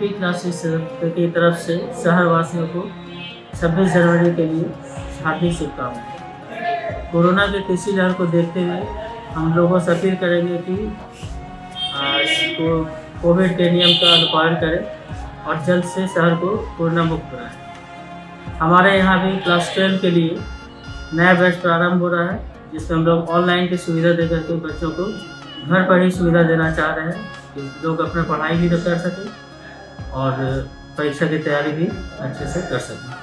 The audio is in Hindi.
एपी क्लासेस की तरफ से शहर वासियों को 26 जनवरी के लिए हार्दिक शुभकामनाएं। कोरोना के तीसरी लहर को देखते हुए हम लोगों से अपील करेंगे कि कोविड के नियम का अनुपालन करें और जल्द से शहर को कोरोना मुक्त बनाएं। हमारे यहाँ भी क्लास 12 के लिए नया बैच प्रारंभ हो रहा है, जिसमें हम लोग ऑनलाइन की सुविधा देकर के बच्चों को घर पर ही सुविधा देना चाह रहे हैं कि लोग अपना पढ़ाई भी कर सकें और परीक्षा की तैयारी भी अच्छे से कर सकें।